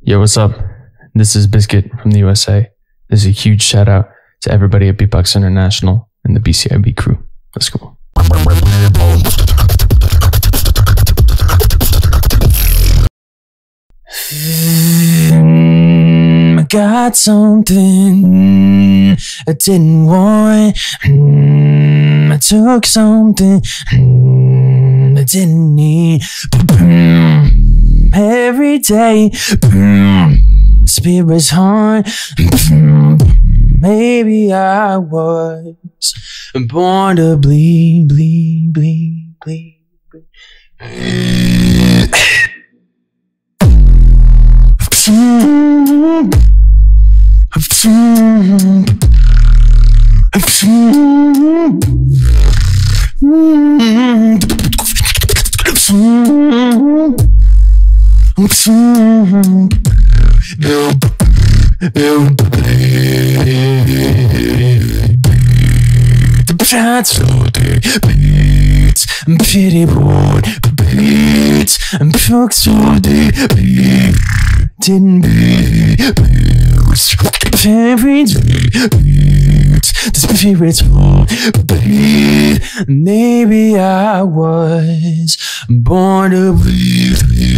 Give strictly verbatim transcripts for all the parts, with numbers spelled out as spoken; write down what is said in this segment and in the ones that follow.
Yo, what's up? This is Biscuit from the U S A. This is a huge shout out to everybody at Beatbox International and the B C I B crew. Let's go. I got something I didn't want. I took something I didn't need. Every day, spirit's hard. Maybe I was born to bleed, bleed, bleed, bleed, bleed. That's so deep, beats, pity board, beats, and fuck so deep, didn't be, beats, every day, beats, the spirit's hold, beat, maybe I was born to bleed,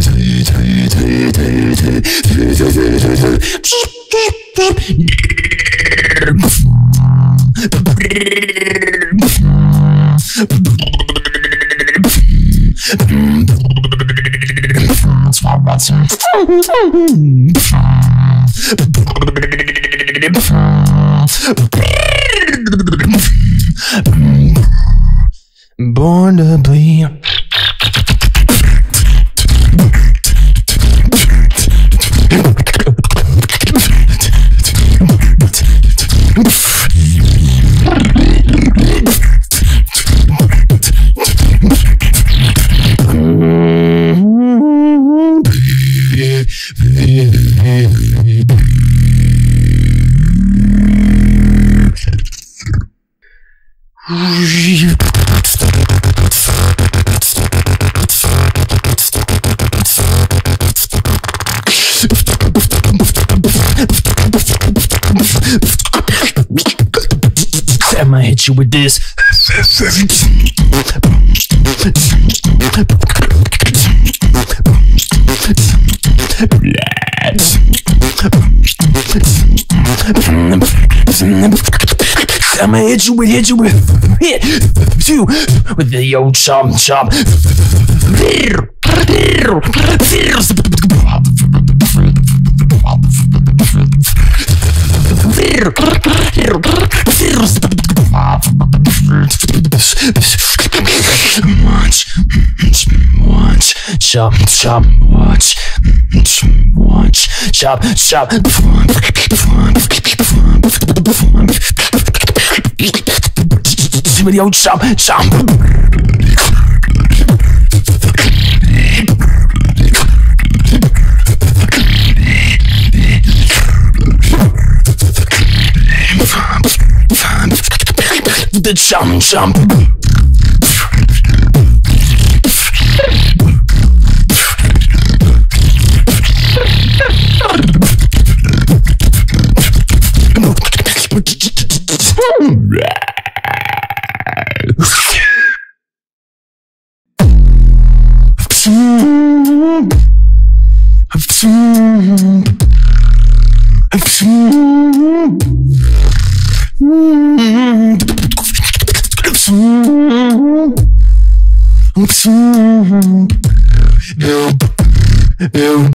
born to bleed. I might hit you with this. I'ma hit you with, hit you with, hit you with the old chomp chomp. Watch, watch, chop, chop, watch, watch, chop, chop. Video chop, chop. The chum chum.